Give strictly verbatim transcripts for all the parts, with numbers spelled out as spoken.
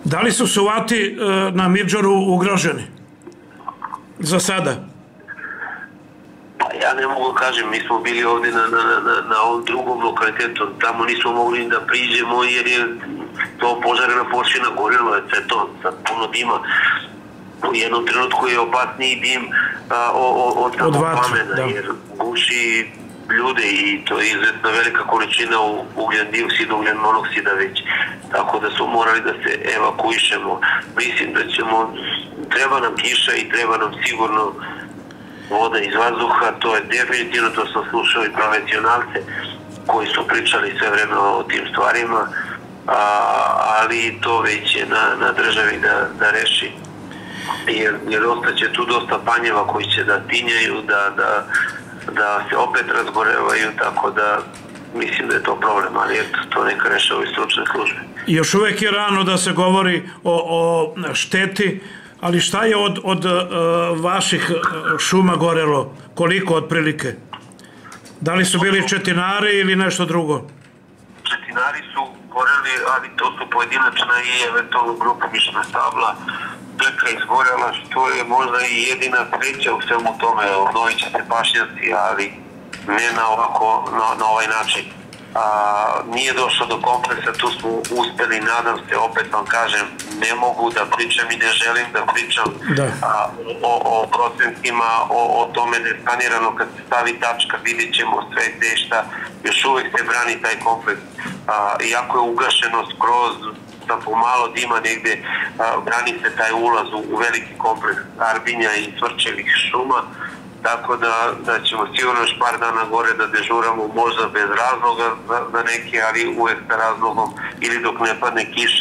Da li su Suvati na Midžoru ugroženi? Za sada? Pa ja ne mogu kažem, mi smo bili ovdje na, na, na, na ovom drugom lokalitetu, tamo nismo mogli da priđemo jer je to požarena površina, gorilo je sve to sa puno dima. U jednom trenutku je opasniji dim a, o, o, od samog plamena, da. Jer guši ljude i to je izuzetno velika količina ugljen dioksida, ugljen monoksida već. Tako da smo morali da se evakuišemo. Mislim da ćemo, treba nam kiša i treba nam sigurno voda iz vazduha, to je definitivno, to sam slušao i profesionalce koji su pričali sve vreme o tim stvarima, a, ali to već je na, na državi da, da reši. Jer, jer ostaće tu dosta panjeva koji će da tinjaju, da, da, da se opet razgorevaju, tako da mislim da je to problem, ali eto, to neka rešava i stručne službe. Još uvek je rano da se govori o, o šteti, ali šta je od, od uh, vaših šuma gorelo? Koliko otprilike? Da li su bili četinari ili nešto drugo? Četinari su goreli, ali to su pojedinačna i eventualno grupomišna stabla. Trka izgorela, što je možda i jedina sreća u svemu tome. Obnovit će se pašnjaci, ali ne na, ovako, na, na ovaj način. A, nije došlo do kompleksa, tu smo uspeli, nadam se, opet vam kažem, ne mogu da pričam i ne želim da pričam da. A, o, o procentima, o, o tome da je planirano kad se stavi tačka, vidjet ćemo sve te šta, još uvek se brani taj kompleks. A, iako je ugašeno skroz, sa pomalo dima negde, a, brani se taj ulaz u, u veliki kompleks Arbinja i Cvrčevih šuma, tako da, da ćemo sigurno još par dana gore da dežuramo, možda bez razloga za, za neke, ali uvek sa razlogom, ili dok ne padne kiša.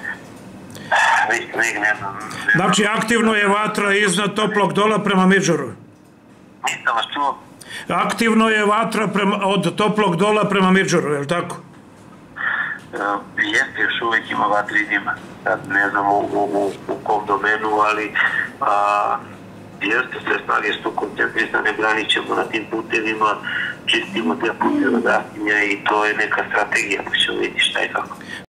Ne, ne znam. Znači, aktivno je vatra iznad Toplog Dola prema Midžoru? Nisam vas čuo. Aktivno je vatra prema, od Toplog Dola prema Midžoru, je li tako? Uh, jeste, još uvek ima vatri dima. Sad ne znam u, u, u kom domenu, ali a, jeste, sve snage su koncentrisane, branit ćemo na tim putevima, čistimo te puteve od rastinja i to je neka strategija, pa ćemo vidjeti šta je kako.